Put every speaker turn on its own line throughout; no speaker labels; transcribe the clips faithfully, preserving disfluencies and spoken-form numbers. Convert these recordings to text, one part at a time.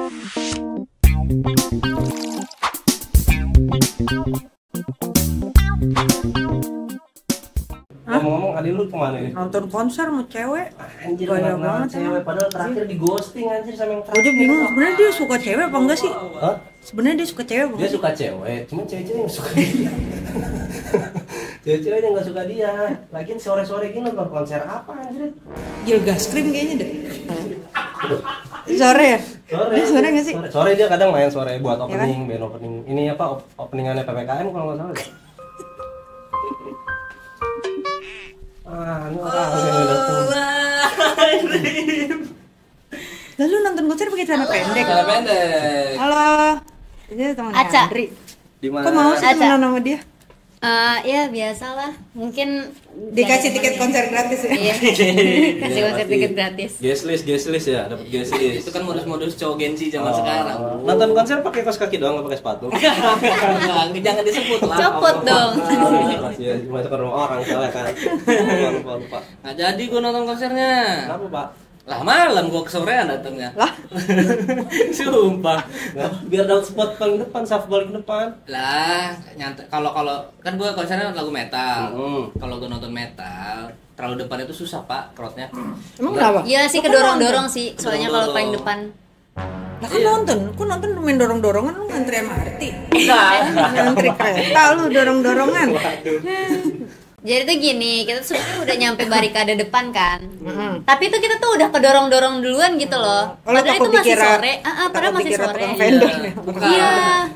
Ngomong-ngomong, Adi lu kemana nih?
Nonton konser sama cewek.
Anjir,
banyak
banget
banget
cewek. Padahal terakhir di ghosting anjir sama yang
Gue
terakhir.
aja bingung sebenarnya dia suka cewek apa enggak sih?
Hah?
Sebenarnya dia suka cewek apa
Dia
enggak?
suka cewek, cuma cewek-cewek yang suka dia. Cewek-cewek yang gak suka dia. Lagian sore-sore gini nonton konser apa anjir?
Gilgas Krim kayaknya deh. Sore ya?
Sore.
Dia sore nggak sih?
Sore, sore dia kadang main sore buat
Ya
opening, band opening. Ini apa op- openingannya P P K M kalau nggak salah. Ah, ini orang yang udah datang.
Lalu nonton konser pakai celana pendek.
Celana pendek.
Halo. Dia teman
Aca.
Andri.
Di mana?
Kok mau sih
Aca.
temenan sama dia?
Eh, ya biasalah, mungkin
Dikasih tiket konser gratis ya?
Iya, kasih konser
pasti.
tiket gratis.
Guest list, guest list ya, dapat guest list.
Itu kan modus-modus cowok Gen Z zaman
Oh.
sekarang.
Nonton konser pakai kaos kaki doang, nggak pakai sepatu.
Enggak, jangan disebut lah.
Copot dong.
Masih masuk ke rumah orang soalnya kan. Lupa, lupa, lupa.
Nggak jadi gua nonton konsernya.
Kenapa, Pak?
Lah malam gua kesorean datangnya.
Lah,
Sumpah.
Nggak, biar dapat spot paling depan, saf paling depan.
Lah, nyantai kalau kalau kan gua konsernya lagu metal.
Hmm.
Kalau gua nonton metal, terlalu depan itu susah, Pak, crowd-nya.
emang kenapa?
Iya sih,
Lu kan
kedorong-dorong sih, soalnya kalau
Kedorong-dorong.
paling depan.
Lah kan nonton, ku nonton main dorong-dorongan lu ngantri M R T.
Enggak.
Ngantri kereta lu dorong-dorongan.
Jadi tuh gini, kita tuh sebenarnya udah nyampe barikade depan kan.
Mm-mm.
Tapi tuh kita tuh udah kedorong-dorong duluan gitu loh.
Oh, lu
Padahal
takut
itu masih
dikira-
sore. Ah, ah, padahal
takut
masih
dikira
sore.
tukang vendor.
Iya. Bukan.
Iya.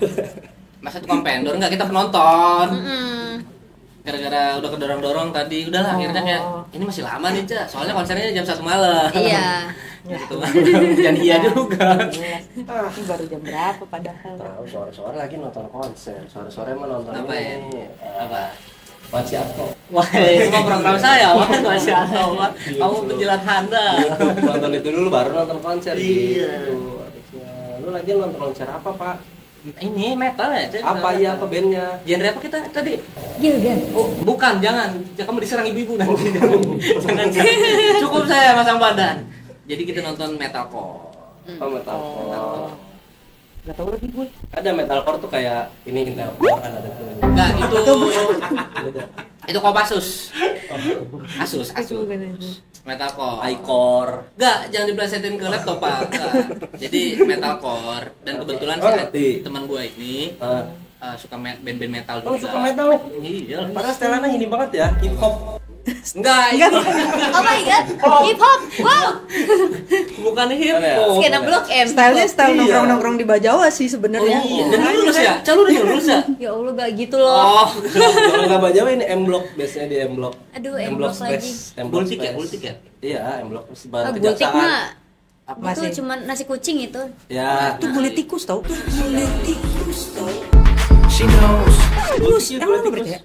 Masa tukang vendor enggak, kita penonton.
Mm-mm.
Gara-gara udah kedorong-dorong tadi, udahlah
Oh.
akhirnya kayak ini masih lama nih, Cak. Soalnya konsernya jam satu malam.
Iya.
Gitu. Dan iya juga.
Ah, ini baru jam berapa padahal?
Tahu sore-sore lagi nonton konser. Sore-sore mah nonton
Apa ya?
ini.
Apa?
Masih apa?
Wah, itu mah program saya, Wah, masih atau Wah. Kamu penjilat Handa.
Nonton itu dulu baru nonton konser.
Iya.
Gitu. Harusnya. Lu lagi nonton konser apa, Pak?
Ini metal ya, Cak?
Apa iya apa bandnya?
Genre apa kita tadi?
Gilgan.
Oh, bukan, jangan. Ya, kamu diserang ibu-ibu nanti. jangan, jangan. Cukup saya masang badan. Jadi kita nonton metalcore.
Oh, metalcore.
Gak tau lagi gue.
Ada metalcore tuh kayak ini metalcore kan ada tuh.
Enggak, itu
Beda.
itu Kopassus. Asus, Asus. Metalcore.
Icore.
Enggak, jangan diplesetin ke laptop, Pak. Enggak. Jadi metalcore dan kebetulan
Oh,
sih
ngerti.
teman gua ini
Ah.
uh, suka me- band-band metal
Oh,
juga.
suka metal nih.
Iya.
Padahal setelannya ini banget ya, hip hop.
Enggak, ini
Oh my god, hip hop. Wow.
bukan hip
Ada ya?
hop.
Skena Blok M.
Stylenya style
Iya.
nongkrong-nongkrong di Bajawa sih
Oh
sebenarnya.
iya, dan lu lulus ya? Calon udah lulus ya?
Ya Allah, gak gitu loh.
Oh,
Kalau nggak Bajawa ini M Block, biasanya di M Block.
Aduh, M Block lagi.
M Block
Bultik ya,
Space.
bultik ya?
Iya, M Block
Ah,
baru
gultik
kejaksaan.
mah
Apa?
Masih.
itu cuma nasi kucing itu.
Ya,
Itu kulit tikus tau? Kulit tikus tau?
she knows.
Tikus, emang lu percaya?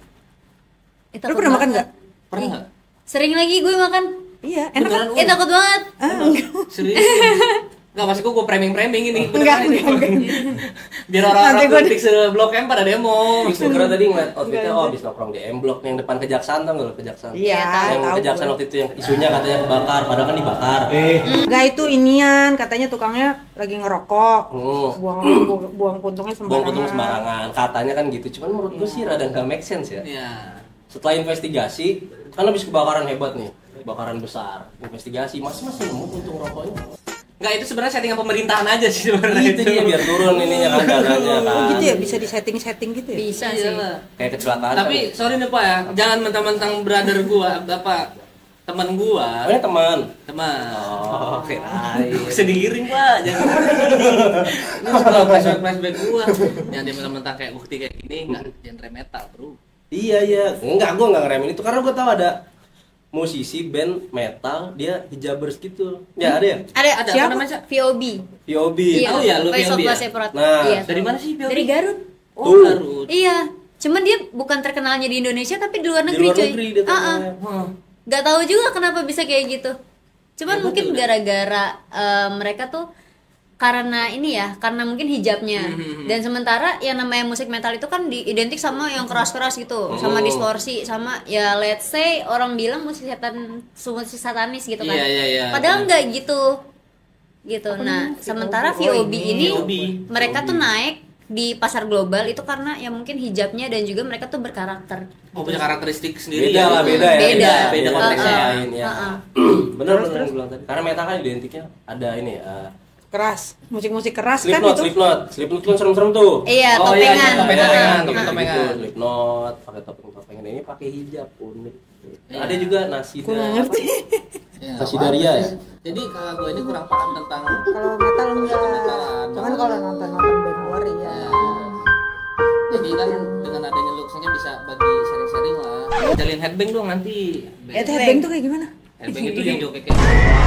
Eh,
Lu
takut
pernah makan
banget.
nggak?
Pernah enggak?
Sering lagi gue makan.
Iya, enak kan?
Beneran,
Eh takut banget.
Ah, enggak.
Serius? Enggak, maksudku gue framing-framing ini.
Enggak,
beneran ini.
enggak,
Biar orang-orang
Nanti gua-
politik seblok M pada demo.
Gue kira tadi ngeliat outfitnya, oh habis nongkrong di M Block yang depan kejaksaan, tau nggak lo kejaksaan?
Iya,
Yang
tahu.
kejaksaan waktu itu yang isunya katanya kebakar, padahal kan dibakar. Eh.
Enggak, itu inian, katanya tukangnya lagi ngerokok.
Hmm.
Buang buang, buang puntungnya sembarangan.
Buang putung sembarangan, katanya kan gitu. Cuman menurut gue sih rada nggak make sense ya.
Iya.
Setelah investigasi, kan habis kebakaran hebat nih, kebakaran besar. Investigasi, masih masih nemu puntung rokoknya.
Enggak, itu sebenarnya settingan pemerintahan aja sih sebenarnya
Itu dia biar turun ininya kan dananya kan.
Oh gitu ya, bisa di setting-setting gitu ya?
Bisa
Iya
sih.
lah.
Kayak kecelakaan.
Tapi
kan.
sorry nih Pak ya, jangan mentang-mentang brother gua, apa teman gua,
Oh, ini teman.
teman.
Oh, oke. Baik.
Sendiri Pak, jangan. Ini setelah flashback flashback gua, yang dia mentang-mentang kayak bukti kayak gini nggak genre metal bro.
Iya iya, enggak gua enggak ngeremin itu karena gua tahu ada musisi band metal dia hijabers gitu. Ya ada ya?
Ada,
Ada,
siapa?
apa namanya?
V O B.
V O B.
Iya,
Tahu ya, lu
Voice
V O B
of
ya?
Separate.
Nah,
Iya.
Dari mana sih V O B?
Dari Garut.
Oh,
Tuh.
Garut.
Iya. Cuman dia bukan terkenalnya di Indonesia tapi di luar
Di
negeri,
luar
cuy.
negeri dia
Ah, ah.
tanya.
Hmm.
Gak tahu juga kenapa bisa kayak gitu. Cuman
Ya,
mungkin
betul.
gara-gara eh, mereka tuh karena ini ya, karena mungkin hijabnya.
Hmm.
Dan sementara yang namanya musik metal itu kan diidentik sama yang keras-keras gitu, sama
Oh.
distorsi, sama ya let's say orang bilang musik setan, musik satanis gitu kan.
Iya, iya, iya.
Padahal nggak gitu. gitu.
Apa
Nah,
namanya?
sementara
V O B.
V O B
Oh,
ini
V O B.
mereka tuh naik di pasar global itu karena ya mungkin hijabnya dan juga mereka tuh berkarakter.
Oh, punya karakteristik sendiri
Beda
ya.
lah, beda ya.
Beda.
Beda konteksnya.
Uh-uh.
Lain ya.
Uh-uh.
Bener bener yang bilang tadi. Karena metal kan identiknya ada ini uh,
Keras, musik-musik keras kan
Slipknot,
itu.
Slipknot, Slipknot kan serem-serem tuh.
Iya,
Oh, iya,
topengan.
iya, topeng-topengan,
Uh-uh.
topeng-topengan.
Gitu, Slipknot, pakai topeng-topengan ini pakai hijab unik.
Iya.
Ada juga Nasida.
Gue nggak ngerti.
Ya,
Nasidaria ya?
Jadi kalau gue ini kurang paham tentang
Kalau metal enggak.
Metalan.
Cuman kalau nonton-nonton band luar ya.
ya. Jadi kan dengan adanya looksnya bisa bagi sharing-sharing lah. Jalin headbang dong nanti.
Eh, headbang tuh kayak gimana?
Headbang itu yang joget kayak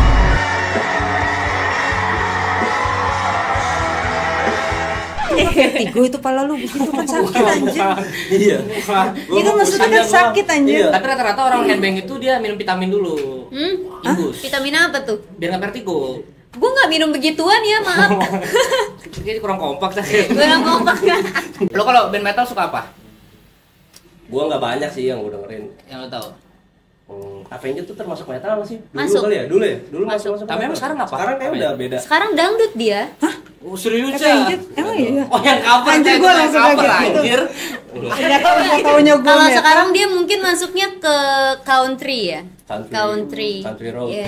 Vertigo itu pala lu begitu kan sakit anjir.
Iya.
Itu maksudnya kan sakit anjir.
Iya.
Tapi rata-rata orang headbang itu dia minum vitamin dulu.
Hmm?
Imbus.
Vitamin apa tuh?
Biar nggak vertigo.
Gue nggak minum begituan ya, maaf.
Jadi kurang kompak saya.
Gue nggak mau pakai.
Lo kalau band metal suka apa?
Gua nggak banyak sih yang gue dengerin.
Yang lo tahu?
Hmm, Avenged tuh termasuk metal nggak sih? Dulu
Masuk.
kali ya? Dulu ya? Dulu
Masuk.
masuk masuk.
Tapi emang
metal.
sekarang apa?
Sekarang kayak
Apa
udah
ya?
beda.
Sekarang dangdut dia.
Oh, serius ya?
Avenged, emang iya.
Oh, yang cover
Anjir,
kayak
gua
yang
langsung
cover,
kaget gitu.
anjir.
Ada taunya gue.
Kalau sekarang dia mungkin masuknya ke country ya.
Country.
Country.
Country road.
Iya.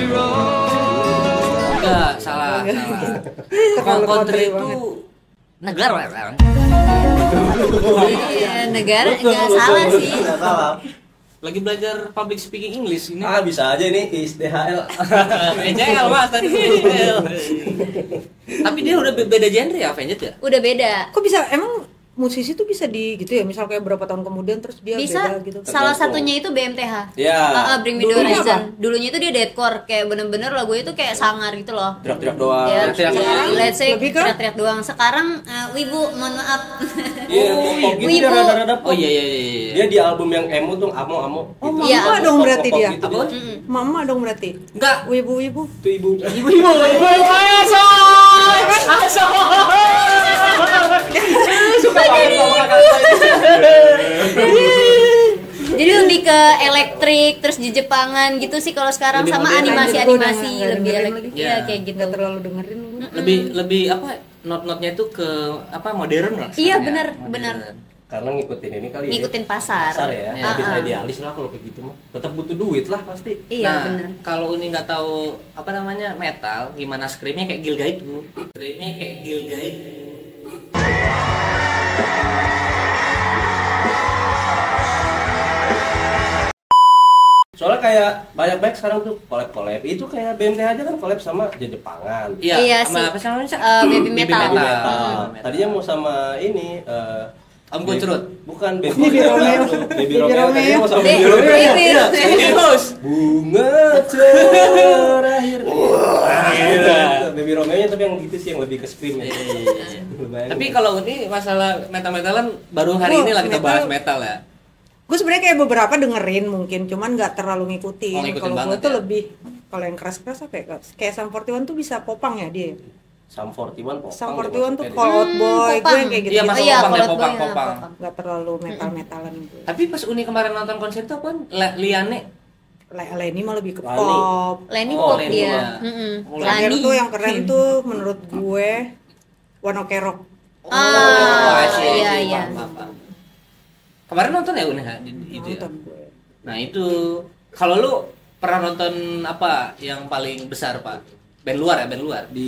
Enggak, salah, salah. Kalau country itu negara kan?
Iya, negara
Betul,
nggak
betul,
salah
betul.
sih.
Nggak salah.
Lagi belajar public speaking English ini.
Ah bisa aja ini I S D H L.
E J L mas tadi. Tapi dia udah be- beda genre ya Avenged ya?
Udah beda.
Kok bisa emang musisi tuh bisa di gitu ya, misal kayak berapa tahun kemudian terus dia
Bisa.
beda gitu.
Salah
Tergantung.
satunya itu B M T H.
Ya.
Ah, ah, Bring Me The
Dulunya
Horizon.
apa?
Dulunya itu dia deathcore, kayak bener-bener lagunya itu kayak sangar gitu loh.
Teriak-teriak doang.
Ya,
teriak-teriak
ya,
doang.
let's say
Lebih ke-
teriak-teriak doang. Sekarang eh, Wibu, mohon maaf.
Iya, pop gitu
Wibu.
dia rada-rada pop.
Oh iya iya iya.
Dia di album yang emo tuh amo amo.
Oh,
gitu.
Iya,
mama
apa?
dong berarti
Pop-pop
dia.
gitu
Apa?
dia.
Mm-mm.
Mama dong berarti.
Enggak.
Wibu-wibu.
Itu ibu.
Ibu ibu ibu Suka banget sama kakak saya.
Jadi lebih ke elektrik, terus di Jepangan gitu sih kalau sekarang
Lebih
sama
modern.
animasi-animasi
Gua udah nggak
lebih
dengerin
elektrik.
lagi.
Iya,
Ya.
kayak gitu.
Gak terlalu dengerin lu.
Lebih lebih apa? Not-notnya itu ke apa modern lah.
Iya,
sekarang ya.
bener,
Modern.
bener.
Karena ngikutin ini kali
Ngikutin
ya.
pasar.
Pasar ya.
Ya.
Tapi
Ah,
saya
ah.
idealis lah kalau kayak gitu mah. Tetap butuh duit lah pasti.
Iya,
nah,
bener.
kalau ini nggak tahu apa namanya metal, gimana screamnya kayak Gilgaid bu? Screamnya kayak Gilgaid.
Soalnya kayak banyak-banyak sekarang tuh collab-collab. Itu kayak B M T aja kan collab sama Jepangan.
Iya,
Iya
sama
sih.
apa sih namanya?
Eh, baby metal.
Baby metal.
Metal.
Metal.
Tadinya mau sama ini eh
Om Kuncurut.
Bukan Baby,
Baby Romeo.
Baby
Baby
Romeo.
Romeo.
Tadinya mau sama
Baby
Baby Romeo.
Baby
Iya.
Serius.
Bunga terakhir. Iya. Baby Romeo tapi yang gitu sih yang lebih ke scream ya. Lumayan.
Tapi kalau ini masalah metal-metalan baru hari
Oh,
ini lah kita
metal.
bahas metal ya.
Gue sebenarnya kayak beberapa dengerin mungkin, cuman nggak terlalu ngikutin.
Oh, ngikutin
Kalau gue
banget
tuh
ya?
lebih kalau yang keras-keras apa ya? Kayak Sum forty one tuh bisa popang ya dia.
Sum forty one popang.
Sum
deh
forty one tuh
maksudnya
Fall Out
Hmm,
Boy, gue
popang.
yang kayak gitu.
Iya,
Oh
masuk
iya,
popang,
kalau
popang,
gue ya,
popang.
popang.
Nggak terlalu metal-metalan gitu.
Tapi pas Uni kemarin nonton konser itu apa? Le- Liane.
Le- Lenny mah lebih ke
Lani.
pop.
Lenny
Oh,
pop
Lenny
dia.
ya.
Mm-mm.
Oh,
Terakhir
Lani.
tuh yang keren tuh menurut gue One Ok Rock.
Oh,
Ah,
asik,
iya,
asik,
iya.
paham, paham, paham. Kemarin nonton ya Uni ha? Di- di- itu ya?
Nonton gue.
Nah itu kalau lu pernah nonton apa yang paling besar pak? Band luar ya, band luar.
di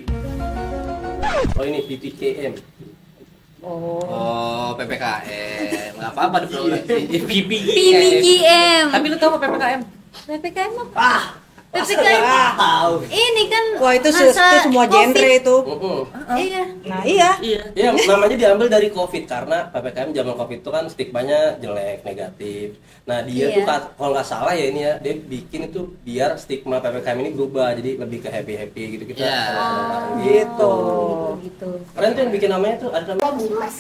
Oh ini P P K M.
Oh.
Oh P P K M, nggak apa-apa deh bro. P P K M.
P P K M.
Tapi lu tau apa P P K M?
P P K M apa?
Ah,
P P K M.
tahu.
Ini kan
Wah itu, se-
masa
itu semua
COVID.
genre itu.
Heeh.
Iya.
Nah iya.
Iya.
Ya, namanya diambil dari Covid karena P P K M zaman Covid itu kan stigmanya jelek, negatif. Nah, dia
Iya.
tuh kat- kalau nggak salah ya ini ya, dia bikin itu biar stigma P P K M ini berubah jadi lebih ke happy-happy gitu kita.
Iya.
senang-senang bareng
Gitu.
gitu.
Gitu.
Keren tuh yang bikin namanya tuh ada namanya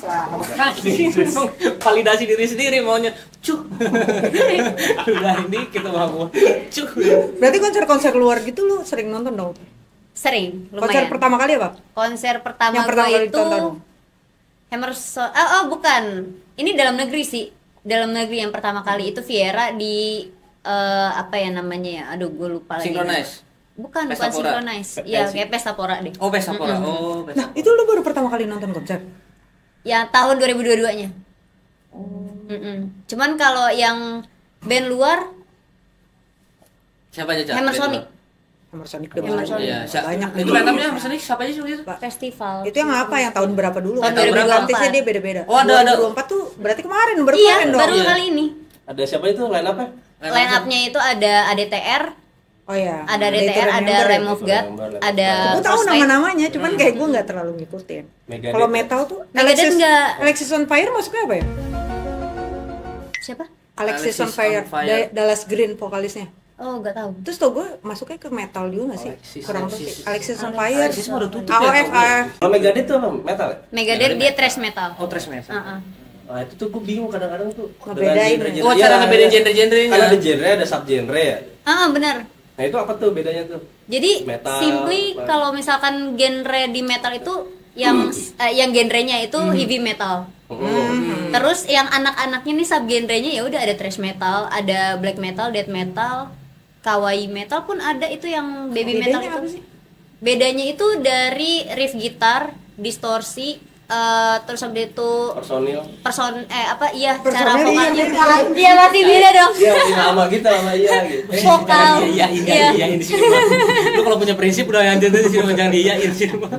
Validasi diri sendiri maunya. Cuk. Udah ini kita mau. Cuk.
Berarti konser-konser luar gitu lu sering nonton dong?
Sering,
Konser
lumayan.
pertama kali apa?
Konser pertama,
Yang pertama
gue
kali
itu
ditonton.
Hammerstone. Oh, oh bukan. Ini dalam negeri sih. Dalam negeri yang pertama kali itu Viera di eh, apa ya namanya ya? Aduh, gue lupa lagi.
Synchronize.
Bukan, bukan
Pesta Pora.
synchronize. Iya, kayak Pesta Pora deh.
Oh, Pesta Pora. Oh, Pesta
Nah, itu lu baru pertama kali nonton konser?
Ya tahun dua ribu dua puluh dua-nya. Mm-mm. Cuman kalau yang band luar
Siapa aja, Cak?
Hammer
Band
Sonic
luar?
Hammer Sonic udah
Hammer
banyak.
Sonic.
Iya, Cak.
Banyak.
Itu line up-nya Hammer Sonic siapa aja sih waktu itu?
festival.
Itu yang apa? Yang tahun berapa dulu?
Tahun
Kan
dua ribu dua puluh empat.
artisnya dia beda-beda.
Oh, ada- ada.
dua ribu dua puluh empat tuh berarti kemarin, baru
Iya,
kemarin dong.
baru
Iya.
kali ini.
Ada siapa itu line up-nya?
Line up-nya itu ada A D T R,
Oh iya.
ada A D T
Itu
R, ada
remember ya?
Lamb of God, ada
Gue tahu
Frostbite.
nama-namanya, cuman kayak gue nggak terlalu ngikutin.
Megadeth.
Kalau metal tuh
Megadeth
Alexis,
nggak.
Alexis on Fire masuknya apa ya?
Siapa?
Alexis,
Alexis
on Fire,
on Fire.
Da- Dallas Green vokalisnya.
Oh, nggak tahu.
Terus tau gue masuknya ke metal juga nggak sih?
Alexis,
Kurang tahu
Alexis.
sih. Alexis on Fire,
Alexis mah udah tutup
A O
ya,
F
tau gue.
A.
Kalau Megadeth tuh apa? Metal ya?
Megadeth dia thrash metal.
Oh, thrash metal.
Heeh.
Nah itu tuh gue bingung kadang-kadang tuh
Ngebedain.
dengan genre-genre.
Oh, cara
Iya,
ngebedain
iya.
genre-genrenya.
Kan ada genre, ada sub genre ya.
Ah, benar.
Nah itu apa tuh bedanya tuh?
Jadi
Metal,
simply
apa?
kalau misalkan genre di metal itu yang eh, yang genrenya itu heavy metal.
Hmm.
Terus yang anak-anaknya nih sub genrenya ya udah ada thrash metal, ada black metal, death metal, kawaii metal pun ada itu yang baby metal
Bedanya
itu.
apa sih?
Bedanya itu dari riff gitar, distorsi, eh, terus habis itu
Personil.
person eh apa iya
Personil
cara
iya,
vokalnya.
beda.
Iya masih beda dong.
Iya, lama gitu lama iya gitu.
Vokal.
Iya, iya, iya, iya, di sini mah. Lu kalau punya prinsip udah yang di sini mah jangan diiyain di sini mah.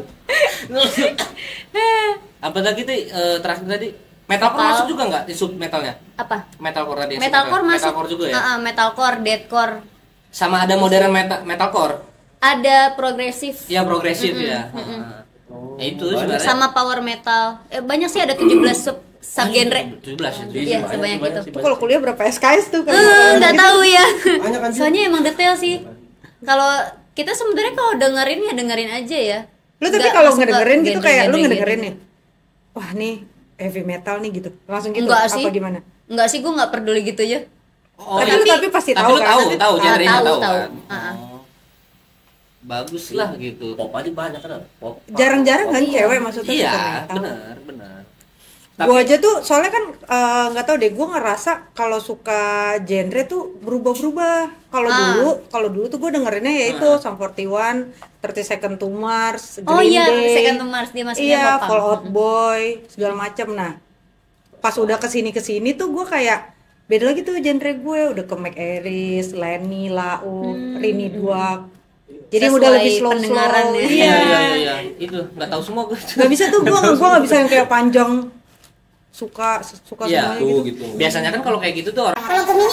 Apa tadi tuh eh, terakhir tadi? Metalcore
Vokal.
masuk juga nggak di sub metalnya?
Apa?
Metalcore tadi. yang
Metalcore
sub-
masuk.
Metalcore juga ya.
Ah, ah, metalcore, deathcore.
Sama ada modern meta metalcore.
Ada progresif.
Ya progresif ya. Ah. Ya, itu sebenarnya.
Sama power metal. Eh, banyak sih ada tujuh belas sub subgenre.
tujuh belas ya.
Iya, sebanyak itu.
Tuh kalau kuliah berapa S K S tuh kan?
Eh, nggak tahu ya.
Banyak kan, Ju?
Soalnya emang detail sih. Kalau kita sebenarnya kalau dengerin ya dengerin aja ya.
Lu tapi
Nggak
kalau
masuk ke
ngedengerin gitu kayak lu
genre-genre
ngedengerin
gitu.
nih. Wah, nih heavy metal nih gitu. Langsung gitu
Enggak
apa
sih.
gimana?
Enggak sih, gue nggak peduli gitu ya.
Oh,
Tapi
iya.
lu tapi pasti
Tapi
tahu
lu
kan?
tahu, tahu
Ah,
genrenya
tahu,
tahu
tahu.
kan.
Ah, ah.
Oh. Bagus lah gitu.
Pop aja banyak kan. Pop.
Jarang-jarang kan
iya.
cewek maksudnya
Iya,
suka metal.
benar, benar.
Gue aja tuh soalnya kan eh, nggak tahu deh, gue ngerasa kalau suka genre tuh berubah-berubah. Kalau
Ah.
dulu, kalau dulu tuh gue dengerinnya ya itu
Ah.
Sum forty-one, thirty Second to Mars, Green
Oh iya,
Day.
Second to Mars dia masuknya
Iya,
popang.
Fall Out Boy, segala macem. Nah, pas udah kesini kesini tuh gue kayak beda lagi tuh genre gue, udah ke Mac Aris, Lenny, Lau, Rini Duak. Jadi
Sesuai
udah lebih slow slow.
pendengarannya.
Iya, iya, iya, iya. Itu nggak tahu semua gue.
Gak bisa tuh gue, gue nggak bisa yang kayak panjang. Suka, suka
Iya,
semuanya
Tuh
gitu.
gitu.
Biasanya kan kalau kayak gitu tuh orang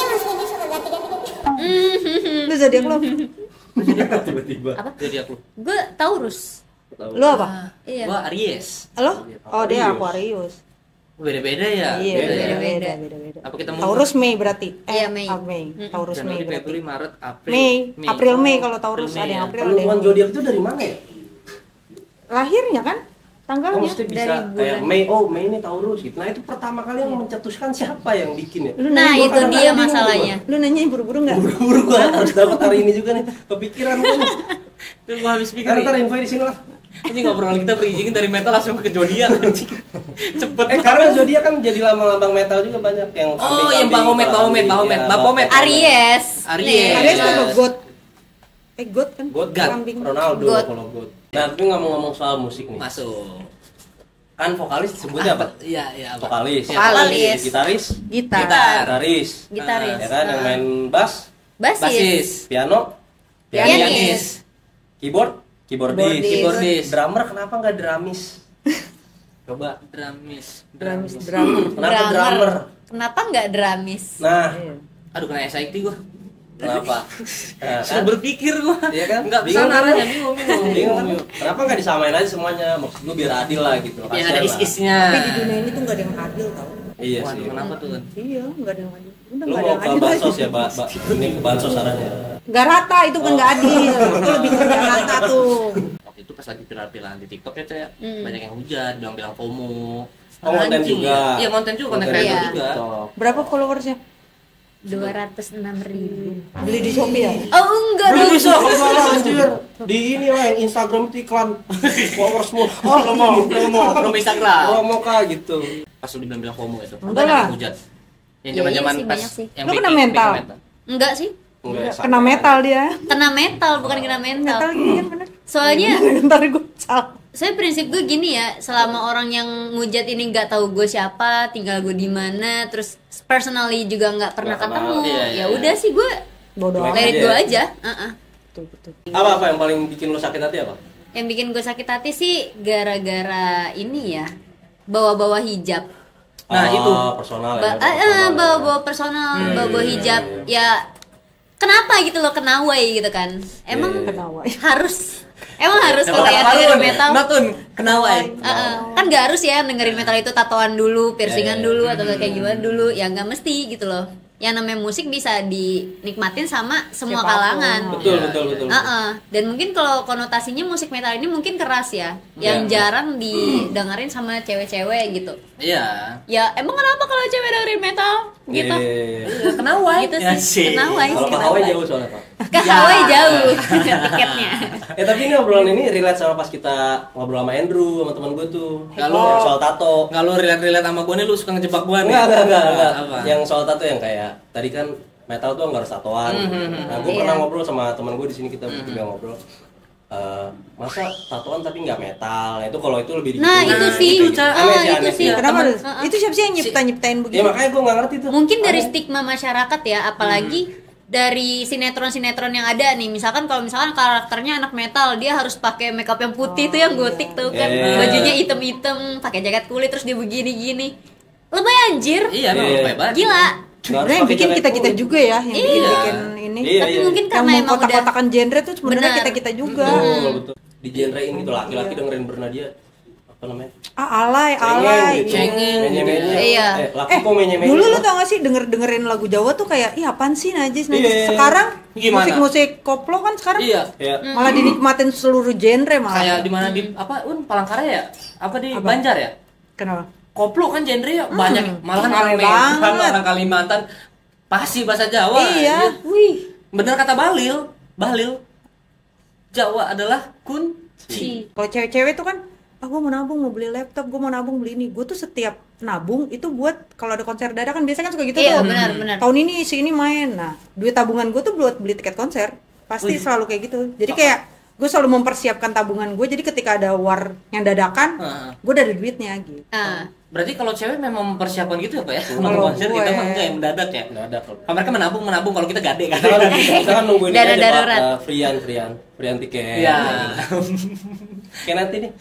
Lu zodiak lo?
Tiba-tiba.
Apa?
jadi aku.
Gue Taurus.
Lu apa?
Iya.
Gua Aries.
Lo? Oh dia
Aquarius.
Aquarius.
Beda-beda ya.
Iya,
beda ya.
beda-beda, beda-beda.
Apa kita mau
Taurus Mei berarti. Eh,
Iya, Mei.
ah, Mei.
Mm-mm.
Taurus Mei
Januari,
berarti.
Februari, Maret, April.
Mei, April Mei
Oh,
kalau Taurus
April,
ada yang
Mei,
April ada
Penemuan
yang
zodiak itu dari mana ya?
lahirnya kan?
Oh,
Tanggalnya.
mesti bisa
Dari
kayak
bulan.
Mei, oh Mei ini Taurus gitu. Nah itu pertama kali yang mencetuskan siapa yang bikin ya?
Lu
Nah,
nanya,
itu dia masalahnya.
lu nanya buru-buru nggak?
Buru-buru gua harus dapat hari ini juga nih. Kepikiran gua nih.
Itu gua habis pikir.
Ntar ntar info di sini lah.
Ini ngobrol kita berizin dari metal langsung ke zodiak anjing. Cepet.
Eh karena zodiak kan jadi lambang-lambang metal juga banyak yang
Oh, yang Bahomet, Bahomet, Bahomet, Bapomet.
Aries.
Aries.
Nih.
Aries tuh
Yes.
apa? God. Eh God kan?
God,
God.
Kambing.
Ronaldo
God.
kalau God. Nah, tapi ngomong-ngomong soal musik nih.
Masuk.
Kan vokalis disebutnya apa?
Iya, iya. apa?
Vokalis.
Iya,
Vokalis.
Gitaris.
Gitar.
Gitar.
Gitaris.
Gitaris.
Ya kan yang
Ah.
main bass,
Basis.
Basis.
piano,
Pianis.
keyboard, keyboardis,
Keyboardis.
Keyboardis.
drummer kenapa nggak drumis? Coba.
Dramis.
Dramis, drummer.
Kenapa drummer?
Kenapa nggak dramis?
Nah,
Iya.
Aduh kena S I T gua.
kenapa? Nah,
Sudah
kan?
berpikir gua.
Iya kan?
Enggak bisa
Bingung kan?
naranya bingung, bingung.
Bingung, bingung. Kenapa nggak disamain aja semuanya? Maksud gue biar adil lah gitu.
Biar
Kasihan
ada
lah.
is-isnya.
Tapi di dunia ini tuh nggak ada yang adil tau.
Iya
Waduh,
sih.
kenapa tuh kan?
Iya, nggak ada yang adil. Udah
Lu
nggak ada
mau
yang
ke
adil.
bansos ya, Mbak? Mbak, ini ke bansos sarannya.
Nggak rata itu kan nggak adil. Itu lebih ke nggak rata tuh.
Waktu itu pas lagi viral-viralan di TikTok ya, Cak, ya.
Hmm.
Banyak yang hujat, bilang-bilang FOMO.
Oh, konten
Anjing,
juga.
ya. Iya, konten juga, konten
Konten
kreator
iya.
juga.
TikTok.
Berapa followersnya?
dua ratus enam ribu.
Beli di Shopee ya?
Oh enggak
Beli
dong.
bisa kalau salah anjir. Di ini lah yang Instagram itu iklan followers semua. Oh,
Promo, promo, promo Instagram.
promo kah gitu.
Pas lu dibilang-bilang FOMO itu.
Enggak
banyak
lah.
yang hujat. Yang
Iya,
zaman-zaman
iya sih,
pas
banyak sih.
yang
Lu kena
baking-
mental?
baking
Enggak sih.
Enggak,
Kena metal dia.
Kena metal bukan kena mental.
Metal gini kan bener.
Soalnya
Ntar gue salah.
saya prinsip gue gini ya, selama orang yang ngujat ini nggak tahu gue siapa, tinggal gue di mana, terus personally juga nggak pernah
Nggak kenal,
ketemu,
iya, iya,
ya
iya.
udah sih gue
Bodoh
Cuek
amat.
let it
aja
go
ya?
aja. Uh-uh.
Betul, betul.
Apa apa yang paling bikin lu sakit hati apa?
Yang bikin gue sakit hati sih gara-gara ini ya, bawa-bawa hijab.
Nah,
Oh,
itu.
personal
Ba-
ya.
ah, ah, bawa-bawa personal, bawa-bawa hijab. Ya kenapa gitu loh, kenawai gitu kan? Emang
Iya, iya.
Kenawai.
harus, emang harus
Dapat
kalau yang
apa,
dengerin
Tun?
metal.
Matun, kenawai.
Uh, uh, kan nggak harus ya dengerin metal itu tatoan dulu, piercingan
Iya, iya.
dulu atau nggak kayak gimana dulu, ya nggak mesti gitu loh. Yang namanya musik bisa dinikmatin sama semua
Siapapun.
kalangan.
Betul,
Iya,
betul,
iya.
betul.
Uh-uh. Dan mungkin kalau konotasinya musik metal ini mungkin keras ya, yang
Iya.
jarang didengerin sama cewek-cewek gitu.
Iya.
Ya emang kenapa kalau cewek dengerin metal gitu?
Iya.
Kenawai.
Gitu
Ya,
sih, kenawai
Kalau
sih.
ke Hawaii jauh soalnya, Pak.
Ke Hawaii jauh tiketnya.
Eh tapi ini obrolan ini relate sama pas kita ngobrol sama Andrew, sama teman gue tuh.
Kalau-
Yang soal tato.
Nggak lu relate-relate sama gue nih, lu suka ngejebak gue nih.
Enggak, enggak, enggak, enggak.
Apa?
Yang soal tato yang kayak tadi kan metal tuh nggak harus tatoan.
Hmm,
Nah, gue
Iya.
pernah ngobrol sama teman gue di sini, kita bertiga ngobrol. Eh, masa tatoan tapi nggak metal? Nah, itu kalau itu lebih
Nah,
dikit.
itu
Nah,
sih.
itu,
Gitu.
Ca.
Aneh
Ah,
sih,
itu
aneh
sih.
sih.
Kenapa?
temen-
tuh? Itu siapa sih yang nyiptain-nyiptain
Ya
begitu?
makanya gue nggak ngerti tuh.
Mungkin dari
Aneh.
stigma masyarakat ya, apalagi dari sinetron-sinetron yang ada nih. Misalkan kalau misalkan karakternya anak metal, dia harus pakai makeup yang putih tuh, yang gotik tuh kan.
Iya.
Bajunya hitam-hitam, pakai jaket kulit, terus dia begini-gini. Lebay anjir.
Iya, memang
Iya.
lebih banget.
Gila.
Sebenarnya yang bikin kita-kita juga ya, yang bikin,
Iya.
bikin ini.
Iya,
Tapi
iya.
mungkin
Yang
karena emang udah
mengkotak-kotakan genre tuh sebenarnya
Benar.
kita-kita juga.
Betul, betul. Di genrein gitu laki-laki dengerin Bernadia apa namanya?
Ah, alay, alay.
gitu.
Cengeng.
Menye-menye.
Iya.
Eh, laki
Eh,
kok menye-menye?
dulu lu tau gak sih denger dengerin lagu Jawa tuh kayak, ih apaan sih najis najis.
Iya.
Sekarang
Gimana?
musik-musik koplo kan sekarang
Iya.
Ya.
malah dinikmatin seluruh genre malah.
Kayak di mana di apa? Un Palangkaraya ya? Apa di
Apa?
Banjar ya?
Kenapa?
Koplo kan genre ya banyak, malahan
Rame
orang Medan,
banget.
orang Kalimantan pasti bahasa Jawa.
Iya.
Wih, bener kata Balil. Balil. Jawa adalah kunci.
Kalau cewek-cewek tuh kan, ah gue mau nabung mau beli laptop, gue mau nabung beli ini. Gue tuh setiap nabung itu buat kalau ada konser dadakan biasanya kan suka gitu
Iya,
tuh.
benar, benar.
Tahun ini si ini main. Nah, duit tabungan gue tuh buat beli tiket konser. Pasti
Wih.
selalu kayak gitu. Jadi kayak gue selalu mempersiapkan tabungan gue. Jadi ketika ada war yang dadakan,
Heeh.
gue udah ada duitnya gitu.
Ah.
Berarti kalau cewek memang mempersiapkan gitu ya, Pak ya?
Kalau
Nonton konser
gue-
kita mah enggak yang mendadak ya.
Nggak ada kalau.
Kalau mereka menabung menabung, kalau kita gade kan.
Kita kan, kita kan nungguin ini
Dana
aja Pak,
darurat.
eh, Frian, Frian, Frian tiket.
Iya.
Kayak nanti nih.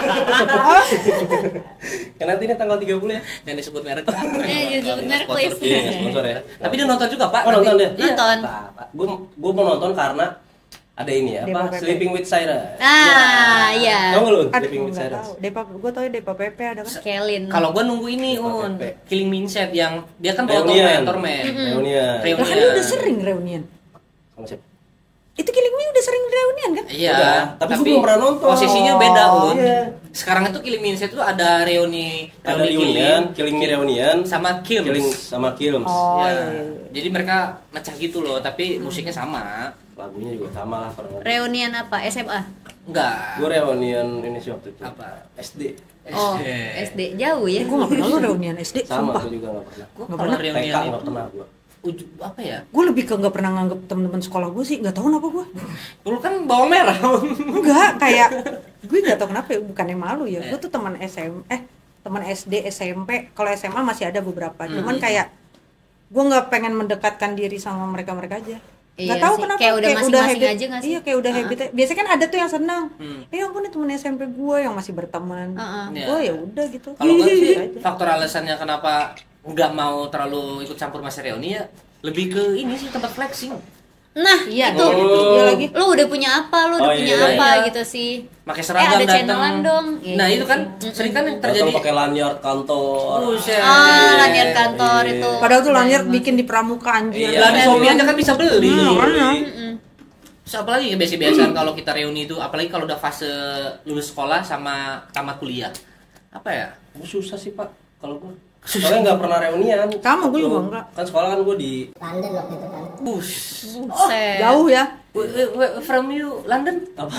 Kayak nanti nih tanggal tiga puluh ya.
Yang disebut merek.
Eh, disebut merek,
Sponsor.
please.
Iya, nggak sponsor ya.
Tapi dia nonton juga, Pak.
Oh, nonton
nanti.
deh.
Iya.
Nonton.
Gue gue mau nonton karena ada ini ya,
Depa
apa?
Pepe.
Sleeping with Cyrus.
Ah, iya.
Tahu nggak lu
Aduh,
Sleeping with
nggak
Cyrus?
tahu. Depa, gue tau ya Depa P P ada kan?
Kelin.
Kalau gua nunggu ini,
Depa
Un.
Pepe.
Killing Mindset yang dia kan bawa
Reunion.
tormen, tormen.
Reunion.
Reunion.
Lah kan dia udah sering reunian.
Sama siapa?
Itu Killing Me udah sering reunian kan?
Iya,
Udah, tapi gua belum pernah nonton.
Posisinya beda, Un.
Iya.
Sekarang itu Killing Mindset itu ada reuni,
Ada
reuni
reunion, Killing Me reunion,
sama Kills.
Killing sama Kills.
Oh,
Ya.
iya, iya, iya.
Jadi mereka mecah gitu loh, tapi musiknya sama.
Lagunya juga sama lah kurang lebih.
Reunian apa? S M A?
Enggak.
Gue reunion ini sih waktu itu.
Apa?
S D.
Oh,
Eh.
S D. Jauh ya.
Gue gak pernah lo reunian S D,
Sama
sumpah.
gue juga nggak pernah.
Gua
Nggak
kalau
pernah.
T K
reunion
nggak pernah gue.
uju, apa ya?
Gue lebih ke gak pernah nganggep temen-temen sekolah gue sih, gak tau kenapa gue.
Lu kan bawang merah.
Enggak, kayak gue gak tau kenapa ya, bukannya malu ya.
Eh.
Gue tuh teman S M eh teman S D, S M P, kalau S M A masih ada beberapa. Cuman
Hmm.
kayak gue nggak pengen mendekatkan diri sama mereka-mereka aja.
Iya
Gak tahu
sih,
kenapa
kayak udah masing-masing
habit-
aja nggak sih?
Iya kayak udah
Uh-uh.
habit. Biasanya kan ada tuh yang senang.
Hmm.
Eh ampun nih temen S M P gue yang masih berteman.
Uh-uh.
Iya.
Gue ya udah gitu.
Kalau gue sih
Aja.
faktor alasannya kenapa nggak mau terlalu ikut campur masa reuni ya lebih ke ini sih tempat flexing.
Nah,
Iya,
itu.
Oh.
Iya lagi.
Lu udah punya apa? Lu udah
Oh,
punya
iya,
apa
iya.
gitu sih.
Pakai
Eh,
seragam
ada
datang.
channelan dong. Iya,
Nah,
gitu
itu kan
sih.
sering kan yang
Terjadi
terjadi.
pakai lanyard kantor.
Buset.
Ah, lanyard kantor
Iya.
itu.
Padahal tuh lanyard bikin di pramuka anjir.
Iya, di Shopee aja kan bisa beli.
Hmm, makanya.
Mm-mm.
Terus apalagi ya biasa-biasaan kalau kita reuni itu, apalagi kalau udah fase lulus sekolah sama tamat kuliah. Apa ya?
Gue susah sih pak, kalau gue. Soalnya nggak pernah reunian.
Sama, gue juga
Waktu-
nggak.
Kan sekolah kan gue di
Bus.
Buset.
Jauh ya.
Wh- wh- wh- From you London?
apa?